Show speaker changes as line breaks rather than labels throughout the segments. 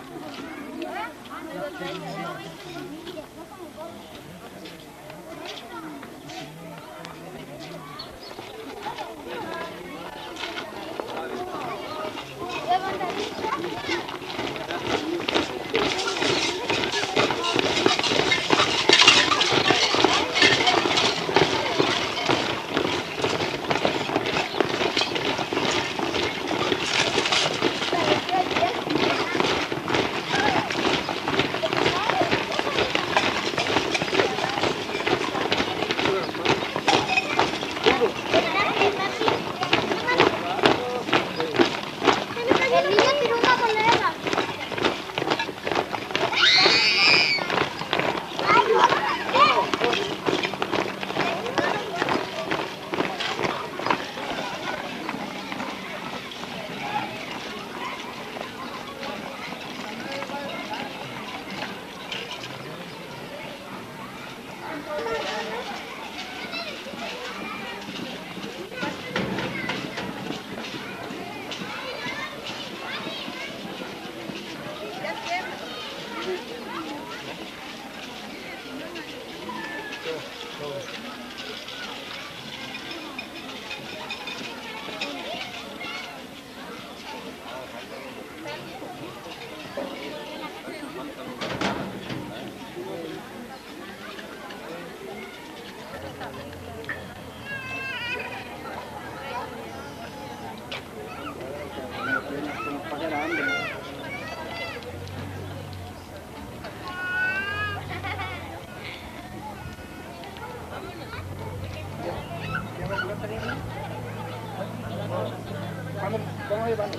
¿Cómo llevan?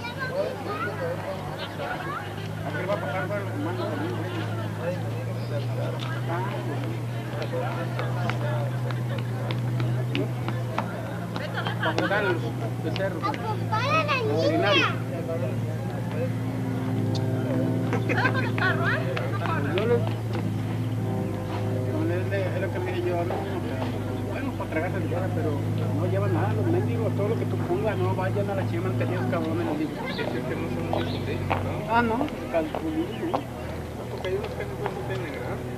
Aquí va a pasar por los humanos también. Para jugar el becerro. Veterinario. Es lo que me yo hablo. Bueno, para tragarse de llora, pero no llevan nada, los mendigos, todo lo que tú pongas, no vayan a la chima anterior, cabrones, les digo.
Es que no son muy potentes, ¿no?
Ah, no, calculí, ¿no?
Porque hay unos que no pueden tener,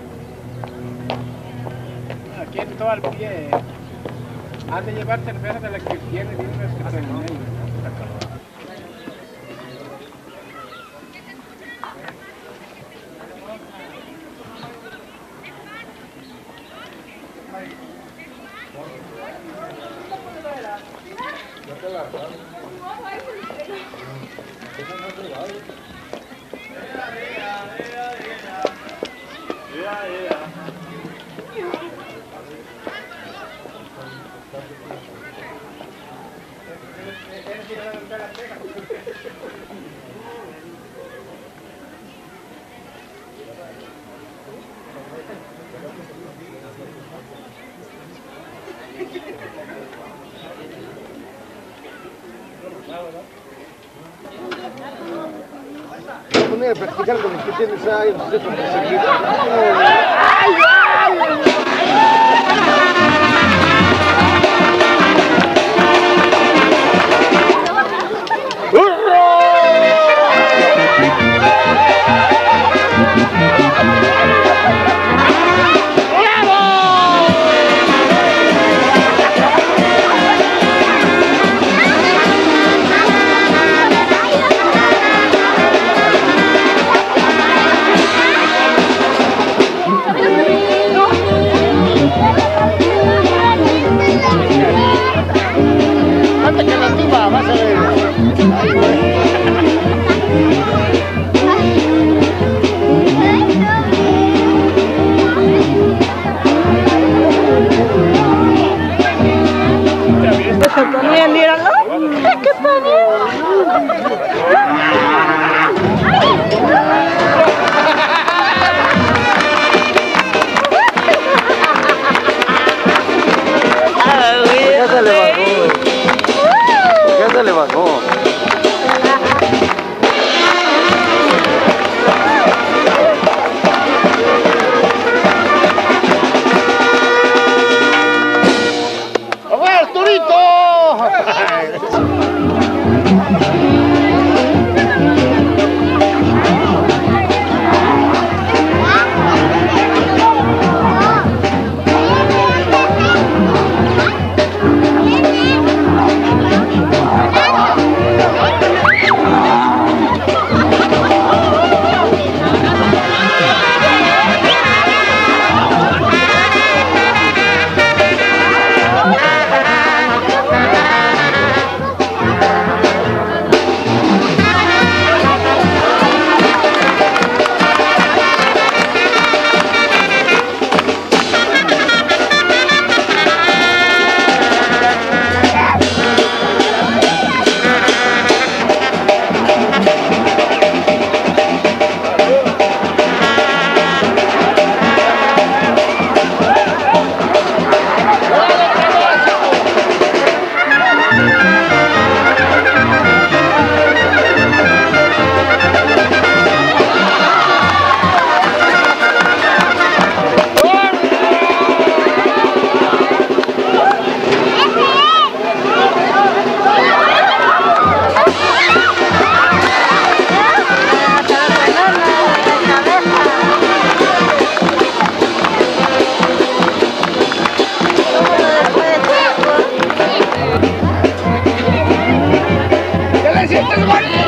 ¿verdad?
Aquí en todo el pie, han de llevar cerveza de la que tiene, bien que traen en él.
Poner a practicar con el que tienes ahí, no sé cómo seguir. Le bajó. ¡A ver, Turito!
Thank you.